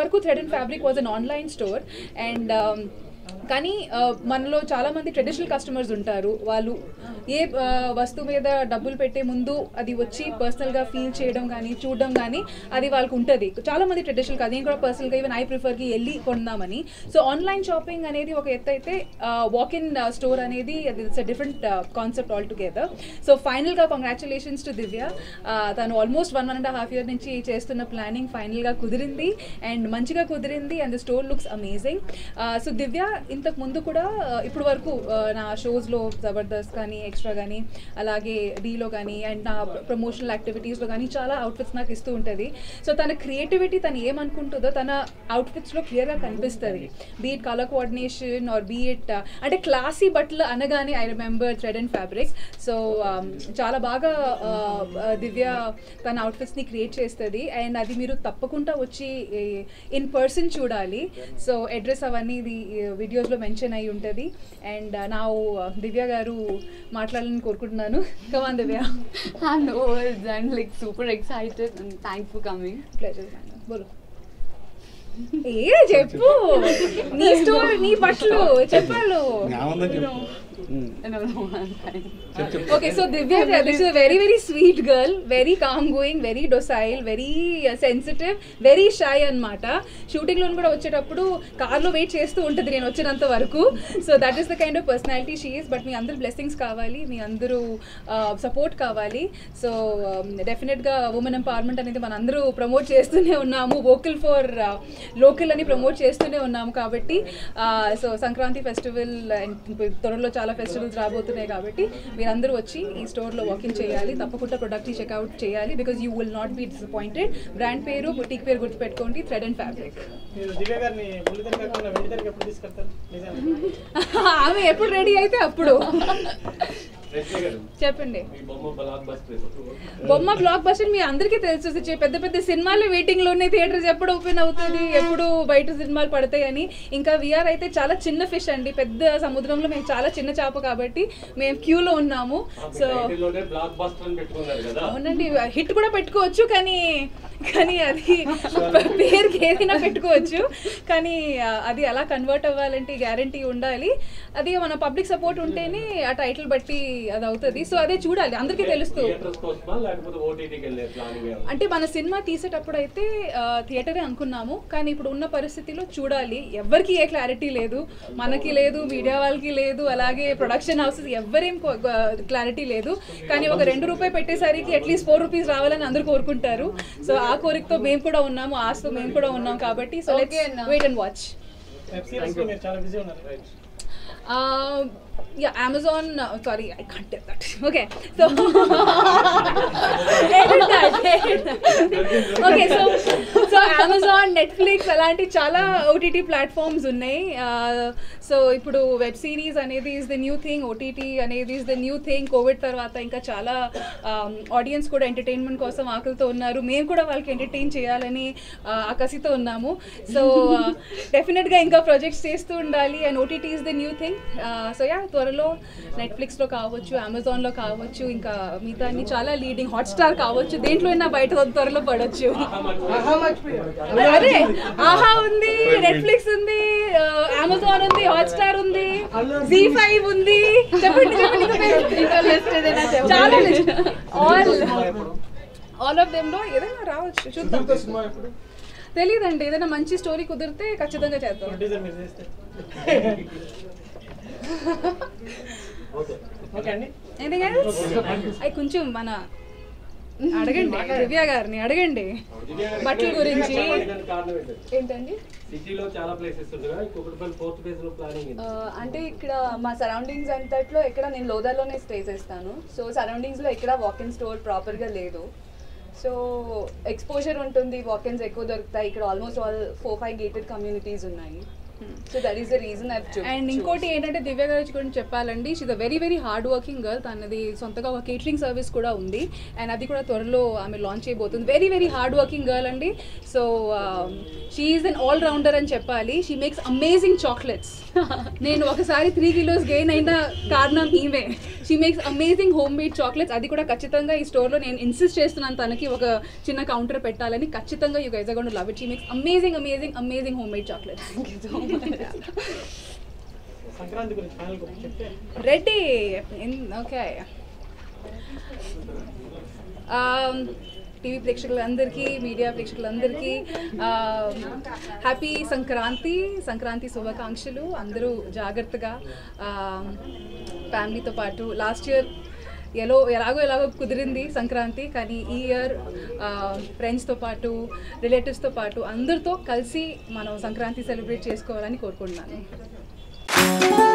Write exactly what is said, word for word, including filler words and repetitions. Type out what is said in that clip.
వరకు thread and fabric was an online store and కానీ మనలో చాలామంది ట్రెడిషనల్ కస్టమర్స్ ఉంటారు. వాళ్ళు ఏ వస్తువు మీద డబ్బులు పెట్టే ముందు అది వచ్చి పర్సనల్గా ఫీల్ చేయడం కానీ చూడడం కానీ అది వాళ్ళకు ఉంటుంది. చాలామంది ట్రెడిషనల్ కాదు, నేను కూడా పర్సనల్గా ఈవెన్ ఐ ప్రిఫర్కి వెళ్ళి కొందామని. సో ఆన్లైన్ షాపింగ్ అనేది ఒక ఎత్తు అయితే వాక్ ఇన్ స్టోర్ అనేది అది it's a different concept altogether. So ఫైనల్గా కంగ్రాచులేషన్స్ టు దివ్య. తను almost one one and half year నుంచి చేస్తున్న ప్లానింగ్ ఫైనల్గా కుదిరింది అండ్ మంచిగా కుదిరింది and the store looks amazing. So Divya ఇంతకు ముందు కూడా ఇప్పుడు వరకు నా షోస్లో జబర్దస్త్ కానీ ఎక్స్ట్రా కానీ అలాగే డీలో కానీ అండ్ నా ప్రమోషనల్ యాక్టివిటీస్లో కానీ చాలా అవుట్ఫిట్స్ నాకు ఇస్తూ ఉంటుంది. సో తన క్రియేటివిటీ తను ఏమనుకుంటుందో తన అవుట్ఫిట్స్లో క్లియర్గా కనిపిస్తుంది. Be it colour coordination or be it అంటే క్లాసీ బట్టలు అనగానే I remember thread and fabrics. So చాలా బాగా దివ్య తన అవుట్ఫిట్స్ని క్రియేట్ చేస్తుంది అండ్ అది మీరు తప్పకుండా వచ్చి ఇన్ పర్సన్ చూడాలి. సో అడ్రస్ అవన్నీ ఇది వీడియోస్లో మెన్షన్ అయి ఉంటుంది అండ్ నా దివ్య గారు మాట్లాడాలని కోరుకుంటున్నాను. Come on, Divya. I'm no words. I'm like super excited and thanks for coming. Pleasure, man. Bolo. ఏ చెప్పు నీ స్టోరీ నీ బట్టలు చెప్పాలి. Okay, so Divya, this is a very very sweet girl, very calm going, very docile, very uh, sensitive, very shy అన్నమాట. Shooting లో కూడా వచ్చేటప్పుడు car లో వెయిట్ చేస్తూ ఉంటుంది నేను వచ్చినంత వరకు. So that is the kind of personality she is. But మీ అందరు బ్లెస్సింగ్స్ కావాలి, మీ అందరూ సపోర్ట్ కావాలి. సో డెఫినెట్ గా ఉమెన్ ఎంపవర్మెంట్ అనేది మన అందరూ ప్రమోట్ చేస్తూనే ఉన్నాము, వోకల్ ఫర్ లోకల్ అని ప్రమోట్ చేస్తూనే ఉన్నాము. కాబట్టి సో సంక్రాంతి ఫెస్టివల్ త్వరలో చాలా ఫెస్టివల్స్ రాబోతున్నాయి కాబట్టి మీరందరూ వచ్చి ఈ స్టోర్లో వాకింగ్ చేయాలి, తప్పకుండా ప్రొడక్ట్ని చెక్అవుట్ చేయాలి. Because you will not be disappointed. Brand పేరు బుటీక్ పేరు గుర్తుపెట్టుకోండి, థ్రెడ్ అండ్ ఫ్యాబ్రిక్. ఆమె ఎప్పుడు రెడీ అయితే అప్పుడు చెప్పండి. బొమ్మ బ్లాక్ బస్టర్ మీ అందరికీ తెలుసు, పెద్ద పెద్ద సినిమాలు వెయిటింగ్ లో ఉన్నాయి, థియేటర్స్ ఎప్పుడు ఓపెన్ అవుతుంది, ఎప్పుడు బయట సినిమాలు పడతాయి అని. ఇంకా విఆర్ అయితే చాలా చిన్న ఫిష్ అండి, పెద్ద సముద్రంలో మేము చాలా చిన్న చేప కాబట్టి మేము క్యూలో ఉన్నాము. సో అవునండి, హిట్ కూడా పెట్టుకోవచ్చు కానీ కానీ అది పేరుకి ఏదైనా పెట్టుకోవచ్చు కానీ అది అలా కన్వర్ట్ అవ్వాలంటే గ్యారంటీ ఉండాలి. అది మన పబ్లిక్ సపోర్ట్ ఉంటేనే ఆ టైటిల్ బట్టి అది అవుతుంది. సో అదే చూడాలి, అందరికీ తెలుస్తుంది. అంటే మన సినిమా తీసేటప్పుడు అయితే థియేటరే అనుకున్నాము కానీ ఇప్పుడు ఉన్న పరిస్థితిలో చూడాలి. ఎవరికి ఏ క్లారిటీ లేదు, మనకి లేదు, మీడియా వాళ్ళకి లేదు, అలాగే ప్రొడక్షన్ హౌసెస్ ఎవరేం క్లారిటీ లేదు. కానీ ఒక రెండు రూపాయలు పెట్టేసరికి అట్లీస్ట్ ఫోర్ రూపీస్ రావాలని అందరూ కోరుకుంటారు. సో ఆ కోరికతో మేము కూడా ఉన్నాము, ఆశతో మేము కూడా ఉన్నాం కాబట్టి so let's wait and watch. Uh, yeah, Amazon, uh, sorry, I can't tell that. Okay, so edit that, edit that. Okay, so so Amazon, Netflix అలాంటి చాలా ఓటీటీ ప్లాట్ఫామ్స్ ఉన్నాయి. సో ఇప్పుడు వెబ్ సిరీస్ అనేది is the new thing, OTT అనేది is the new thing. Covid తర్వాత ఇంకా చాలా audience కూడా ఎంటర్టైన్మెంట్ కోసం ఆకలితో ఉన్నారు, మేము కూడా వాళ్ళకి ఎంటర్టైన్ చేయాలని ఆకసితో ఉన్నాము. సో డెఫినెట్గా ఇంకా ప్రాజెక్ట్స్ చేస్తూ ఉండాలి and OTT is the new thing. So yeah, త్వరలో నెట్ఫ్లిక్స్లో కావచ్చు, అమెజాన్లో కావచ్చు, ఇంకా మిగతా అన్ని చాలా లీడింగ్, హాట్స్టార్ కావచ్చు, దేంట్లో అయినా బయట త్వరలో పడవచ్చు. అదే ఆహా ఉంది, నెట్ఫ్లిక్స్ ఉంది, అమెజాన్ ఉంది, హాట్స్టార్ ఉంది, జీ ఫైవ్ ఉంది, చెప్పండి చెప్పండి చాలా ఆల్ ఆల్ ఆఫ్ దెమ్ లో ఏదైనా రావచ్చు, చూద్దాం. తెలియదండి, ఏదైనా మంచి స్టోరీ కుదిరితే ఖచ్చితంగా చేద్దాం. అవి కొంచెం మన అడగండి, దివ్య గారిని అడగండి బట్టల గురించి. ఏంటండి అంటే ఇక్కడ మా సరౌండింగ్స్ అంతట్లో ఎక్కడ నేను లోదాలోనే స్టే చేస్తాను. సో సరౌండింగ్స్లో ఎక్కడ వాకిన్ స్టోర్ ప్రాపర్గా లేదు. సో ఎక్స్పోజర్ ఉంటుంది, వాకిన్స్ ఎక్కువ దొరుకుతాయి. ఇక్కడ almost all four five gated communities ఉన్నాయి. So that is the reason I choose. And ఇంకోటి ఏంటంటే దివ్య గారి గురించి చెప్పాలండి, she is a very very hard working girl. తనది సొంతగా ఒక కేటరింగ్ సర్వీస్ కూడా ఉంది అండ్ అది కూడా త్వరలో ఆమె లాంచ్ చేయబోతుంది. Very very hard working girl అండి. So she is an all rounder అని చెప్పాలి. She makes amazing chocolates. నేను ఒకసారి త్రీ కిలోస్ గెయిన్ అయిన కారణం ఈమె. She makes amazing homemade chocolates. అది కూడా ఖచ్చితంగా ఈ స్టోర్లో నేను ఇన్సిస్ట్ చేస్తున్నాను తనకి ఒక చిన్న కౌంటర్ పెట్టాలని. ఖచ్చితంగా you guys are gonna love it. She makes amazing amazing amazing homemade chocolates. Ready okay. TV ప్రేక్షకులందరికీ, మీడియా ప్రేక్షకులందరికీ హ్యాపీ సంక్రాంతి సంక్రాంతి శుభాకాంక్షలు. అందరూ జాగ్రత్తగా ఫ్యామిలీతో పాటు, లాస్ట్ ఇయర్ ఎలో ఎలాగో ఎలాగో కుదిరింది సంక్రాంతి, కానీ ఈ ఇయర్ ఫ్రెండ్స్తో పాటు, రిలేటివ్స్తో పాటు అందరితో కలిసి మనం సంక్రాంతి సెలబ్రేట్ చేసుకోవాలని కోరుకుంటున్నాను.